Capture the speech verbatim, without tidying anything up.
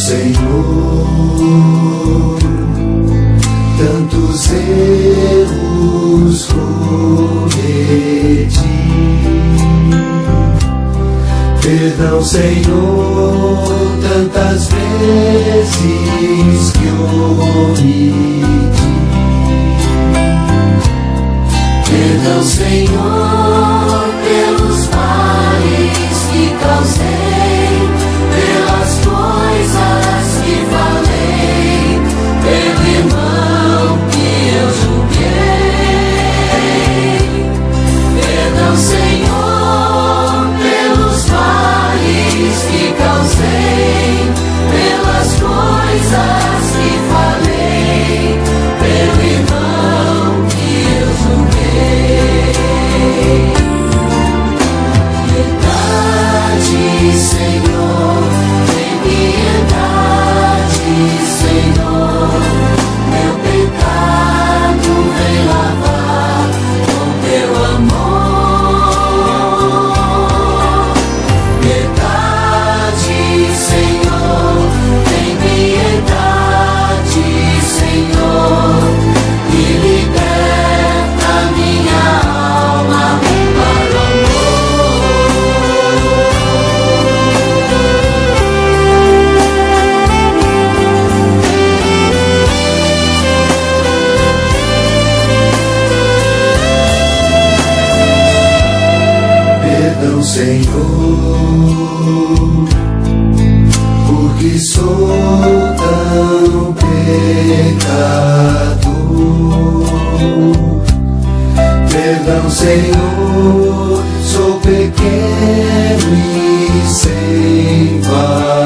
Senhor, tantos erros cometi. Perdão, Senhor, tantas vezes que omiti. Perdão, Senhor, pelos males que causei, pelas coisas que falei, pelo irmão que eu julguei. Perdão, Senhor, pelos males que causei, pelas coisas que falei, pelo irmão que eu julguei. Piedade, Senhor, tem piedade, Senhor, meu pecado vem lavar com teu amor. Piedade, Senhor, tem piedade, Senhor, e liberta minha alma para o Perdão, Senhor, porque sou tão pecador. Perdão, Senhor, sou pequeno e sem valor.